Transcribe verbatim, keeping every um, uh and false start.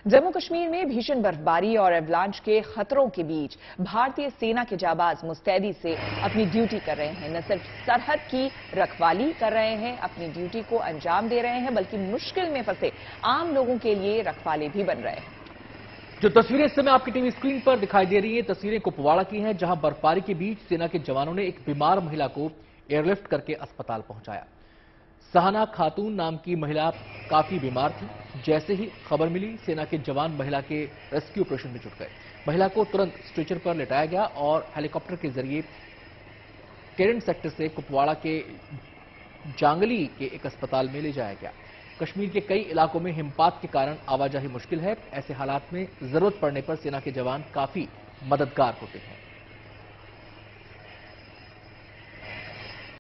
जम्मू कश्मीर में भीषण बर्फबारी और एवलांच के खतरों के बीच भारतीय सेना के जाबाज मुस्तैदी से अपनी ड्यूटी कर रहे हैं। न सिर्फ सरहद की रखवाली कर रहे हैं, अपनी ड्यूटी को अंजाम दे रहे हैं, बल्कि मुश्किल में फंसे आम लोगों के लिए रखवाले भी बन रहे हैं। जो तस्वीरें इस समय आपकी टीवी स्क्रीन पर दिखाई दे रही हैं, तस्वीरें कुपवाड़ा की हैं, जहां बर्फबारी के बीच सेना के जवानों ने एक बीमार महिला को एयरलिफ्ट करके अस्पताल पहुंचाया। सहाना खातून नाम की महिला काफी बीमार थी। जैसे ही खबर मिली, सेना के जवान महिला के रेस्क्यू ऑपरेशन में जुट गए। महिला को तुरंत स्ट्रेचर पर लिटाया गया और हेलीकॉप्टर के जरिए केरन सेक्टर से कुपवाड़ा के जांगली के एक अस्पताल में ले जाया गया। कश्मीर के कई इलाकों में हिमपात के कारण आवाजाही मुश्किल है। ऐसे हालात में जरूरत पड़ने पर सेना के जवान काफी मददगार होते हैं।